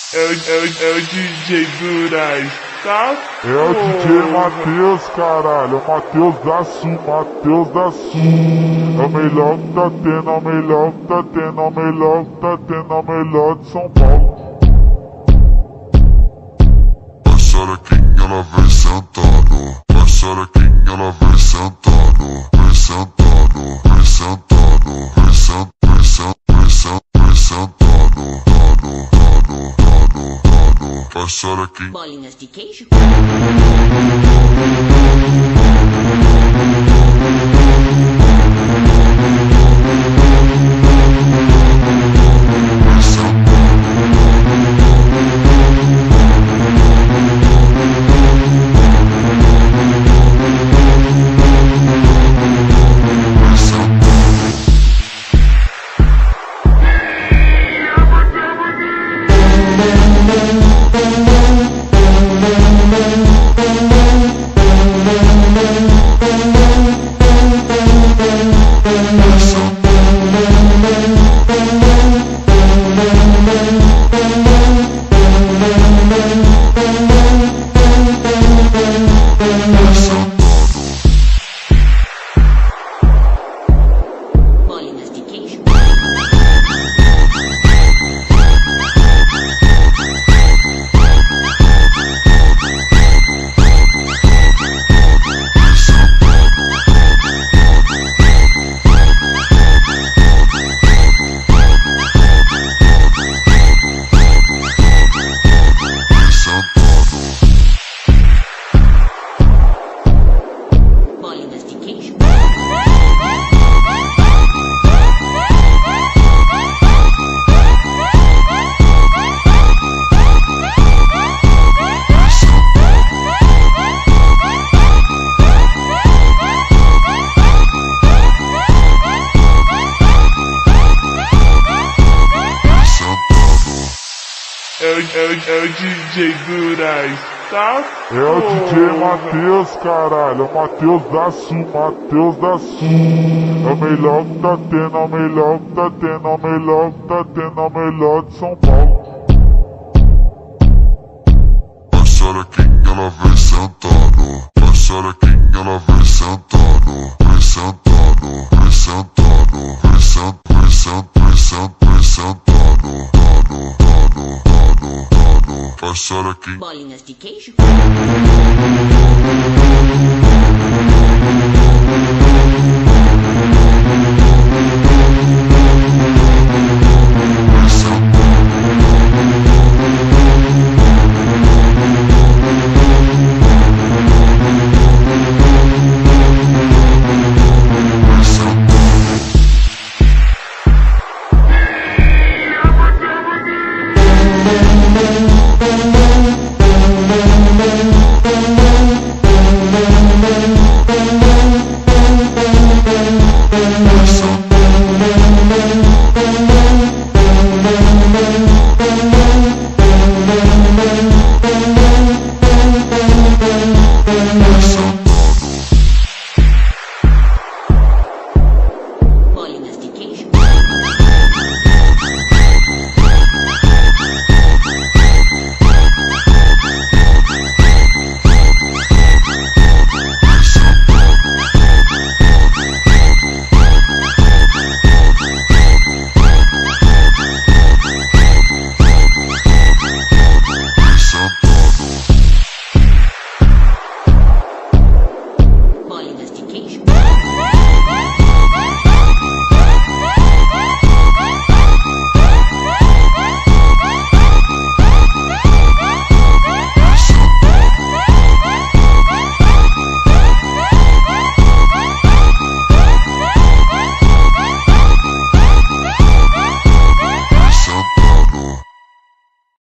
É o DJ Duraz, tá? É o DJ Matheus, caralho. É o Matheus da Sul, Matheus da Sul. É o melhor que tá tendo, é o melhor que tá tendo, é o melhor que tá tendo, é o melhor de São Paulo. Vai xerequinha, ela vem sentando. Vai xerequinha, ela vem sentando. Vem sentando, vem sentando, vem sentando, vem sentando, vem sentando. Vai xerequinha. Bolinhas de queijo. Bolinhas de queijo. Bolinhas de queijo. É o DJ Duraz, tá? É o DJ Matheus, caralho. É o Matheus da Sul, Matheus da Sul. É o melhor que tá tendo, é o melhor que tá tendo, é o melhor que tá tendo, é o melhor de São Paulo. Vai xerequinha, ela vem sentando. Vai xerequinha, ela vem sentando. Vem sentando, vem sentando, vem sentando, vem sentando, vem sentando, vem sentando. Vai xerequinha. Bolinhas de queijo. Bolinhas de queijo. Bolinhas de queijo.